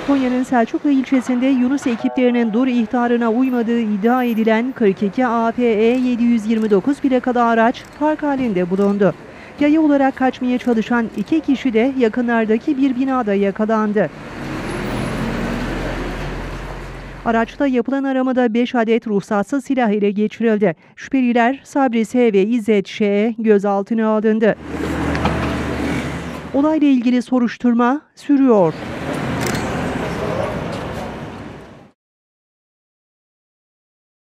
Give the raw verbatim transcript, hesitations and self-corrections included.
Konya'nın Selçuklu ilçesinde Yunus ekiplerinin dur ihtarına uymadığı iddia edilen kırk iki A P E yedi yüz yirmi dokuz plakalı araç park halinde bulundu. Yaya olarak kaçmaya çalışan iki kişi de yakınlardaki bir binada yakalandı. Araçta yapılan aramada beş adet ruhsatsız silah ele geçirildi. Şüpheliler Sabri S. ve İzzet Ş. gözaltına alındı. Olayla ilgili soruşturma sürüyor.